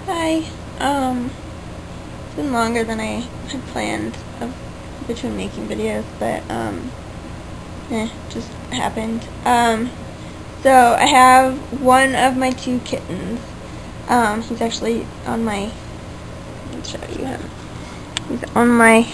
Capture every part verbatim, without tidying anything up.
Hi. Um, it's been longer than I had planned of between making videos, but um, eh, just happened. Um, so I have one of my two kittens. Um, he's actually on my. Let's show you him. He's on my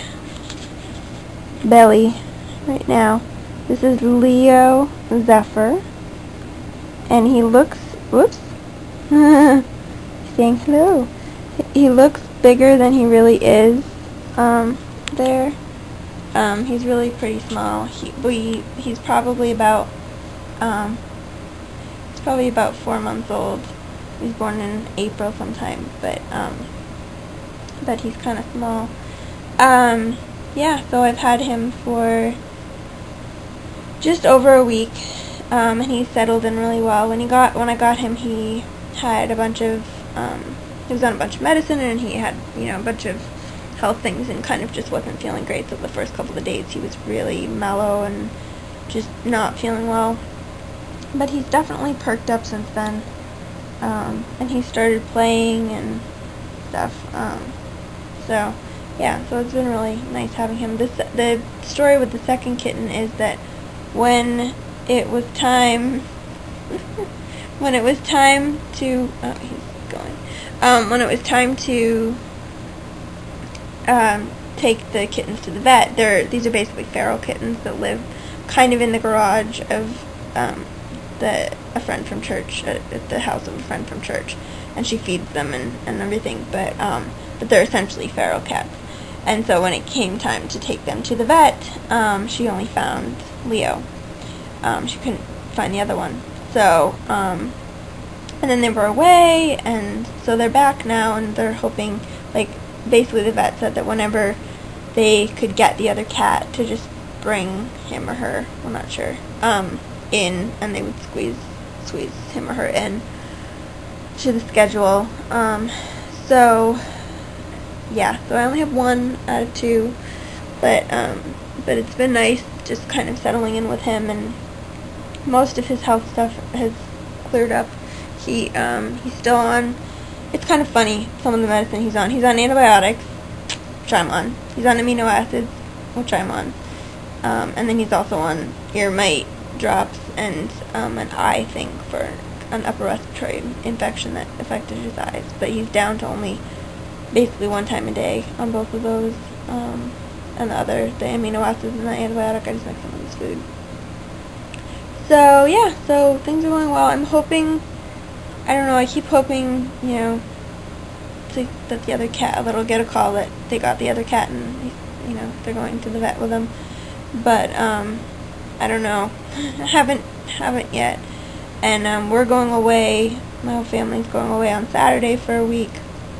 belly right now. This is Leo Zephyr, and he looks. Whoops. Saying hello. He looks bigger than he really is. Um, there. Um, he's really pretty small. He we he's probably about um, he's probably about four months old. He was born in April sometime, but um, but he's kind of small. Um, yeah. So I've had him for just over a week, um, and he settled in really well. When he got when I got him, he had a bunch of um, he was on a bunch of medicine, and he had you know a bunch of health things, and kind of just wasn't feeling great. So the first couple of days he was really mellow and just not feeling well. But he's definitely perked up since then, um, and he started playing and stuff. Um, so yeah, so it's been really nice having him. This the story with the second kitten is that when it was time, when it was time to, oh, he's going. Um, when it was time to Um, take the kittens to the vet. They're these are basically feral kittens that live kind of in the garage of um, the a friend from church, at, at the house of a friend from church, and she feeds them and, and everything. But um, but they're essentially feral cats. And so when it came time to take them to the vet, um, she only found Leo. Um, she couldn't find the other one. So um, and then they were away, and so they're back now, and they're hoping like. Basically the vet said that whenever they could get the other cat to just bring him or her, I'm not sure, um, in, and they would squeeze squeeze him or her in to the schedule. Um, so yeah, so I only have one out of two, but um, but it's been nice just kind of settling in with him, and most of his health stuff has cleared up. He um, he's still on. It's kind of funny, some of the medicine he's on. He's on antibiotics, which I'm on. He's on amino acids, which I'm on. Um, and then he's also on ear mite drops and um, an eye thing for an upper respiratory infection that affected his eyes. But he's down to only basically one time a day on both of those. Um, and the other, the amino acids and the antibiotic, I just make some of his food. So, yeah, so things are going well. I'm hoping... I don't know, I keep hoping, you know, to, that the other cat, that I'll get a call that they got the other cat and, you know, they're going to the vet with them. But, um, I don't know. I haven't, haven't yet. And, um, we're going away, my whole family's going away on Saturday for a week.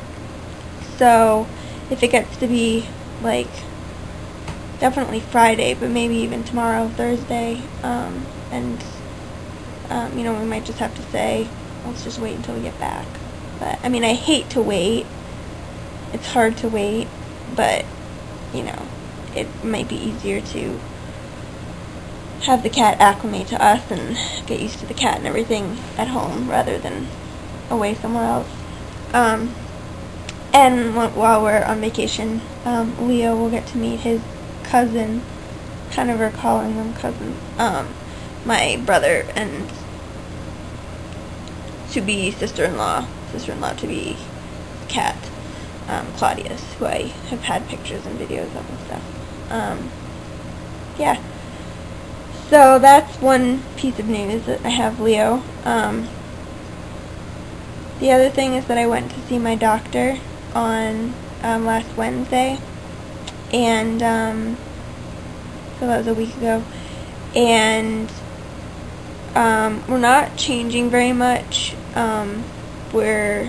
So, if it gets to be, like, definitely Friday, but maybe even tomorrow, Thursday, um, and, um, you know, we might just have to say, let's just wait until we get back. But, I mean, I hate to wait. It's hard to wait, but, you know, it might be easier to have the cat acclimate to us and get used to the cat and everything at home rather than away somewhere else. Um, and while we're on vacation, um, Leo will get to meet his cousin, kind of we're calling them cousins, um, my brother and to-be sister-in-law, sister-in-law to-be cat, um, Claudius, who I have had pictures and videos of and stuff. Um, yeah. So that's one piece of news, that I have Leo. Um, the other thing is that I went to see my doctor on um, last Wednesday, and um, so that was a week ago, and Um, we're not changing very much. Um, we're,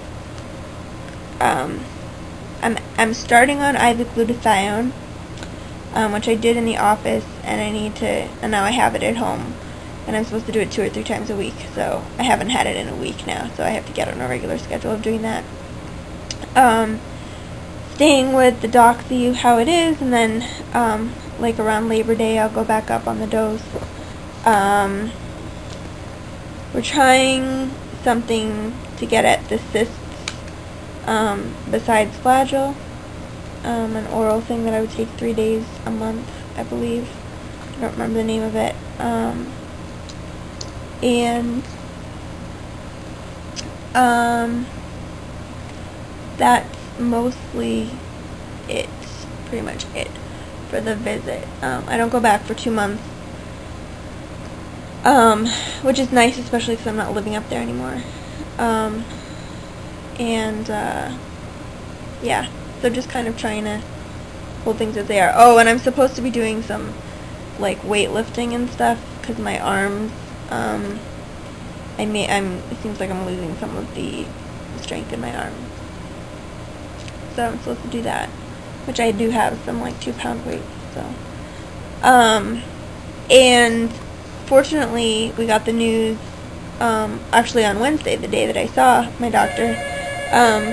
um, I'm, I'm starting on glutathione, um, which I did in the office, and I need to, and now I have it at home, and I'm supposed to do it two or three times a week, so I haven't had it in a week now, so I have to get on a regular schedule of doing that. Um, staying with the doxy, how it is, and then, um, like around Labor Day, I'll go back up on the dose. Um, We're trying something to get at the cysts um, besides Flagyl, um, an oral thing that I would take three days a month, I believe. I don't remember the name of it. Um, and um, that's mostly it, pretty much it for the visit. Um, I don't go back for two months, um, which is nice, especially because I'm not living up there anymore. Um, and uh, yeah, so just kind of trying to hold things as they are. Oh, and I'm supposed to be doing some like weightlifting and stuff because my arms, um, I may, I'm, it seems like I'm losing some of the strength in my arms. So I'm supposed to do that, which I do have some like two pound weights. So, um, and fortunately we got the news, um, actually on Wednesday, the day that I saw my doctor, um,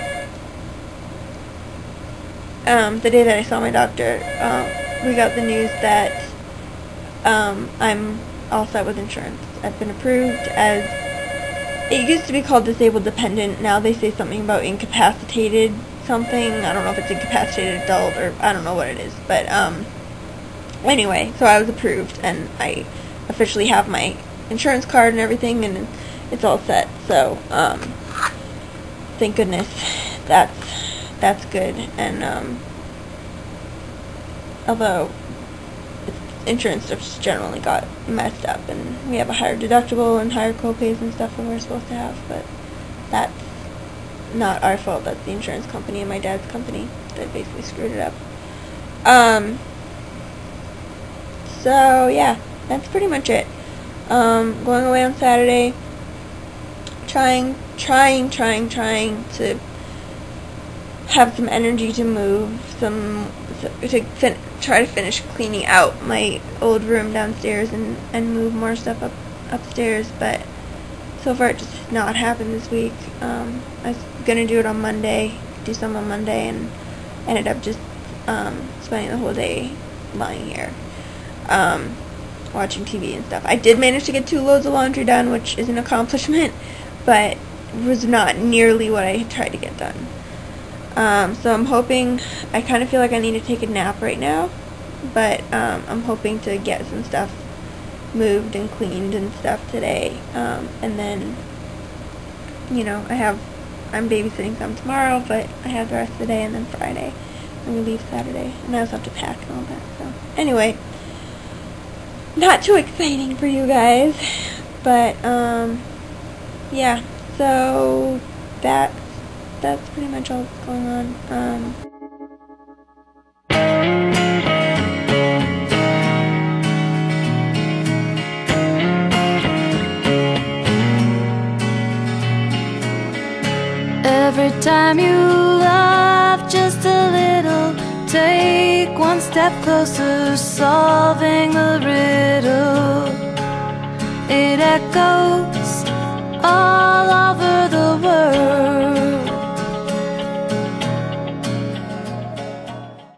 um, the day that I saw my doctor, um, we got the news that, um, I'm all set with insurance. I've been approved as, it used to be called disabled dependent, now they say something about incapacitated something. I don't know if it's incapacitated adult or I don't know what it is, but um anyway, so I was approved and I officially have my insurance card and everything, and it's all set. So um thank goodness, that's that's good. And um although insurance stuff generally got messed up and we have a higher deductible and higher co-pays and stuff than we're supposed to have, but that's not our fault. That's the insurance company and my dad's company that basically screwed it up. Um, so yeah, that's pretty much it. Um, going away on Saturday, trying, trying, trying, trying to have some energy to move, some, to fin try to finish cleaning out my old room downstairs and, and move more stuff up upstairs, but so far it just has not happened this week. Um, I was gonna do it on Monday, do some on Monday, and ended up just um, spending the whole day lying here, um, watching T V and stuff. I did manage to get two loads of laundry done, which is an accomplishment, but was not nearly what I had tried to get done. Um, so I'm hoping, I kind of feel like I need to take a nap right now, but um, I'm hoping to get some stuff moved and cleaned and stuff today, um, and then, you know, I have, I'm babysitting some tomorrow, but I have the rest of the day, and then Friday, and we leave Saturday, and I also have to pack and all that. So anyway, not too exciting for you guys, but um, yeah, so that that's pretty much all that's going on. Um, Every time you laugh just a little, take one step closer, solving the riddle. It echoes all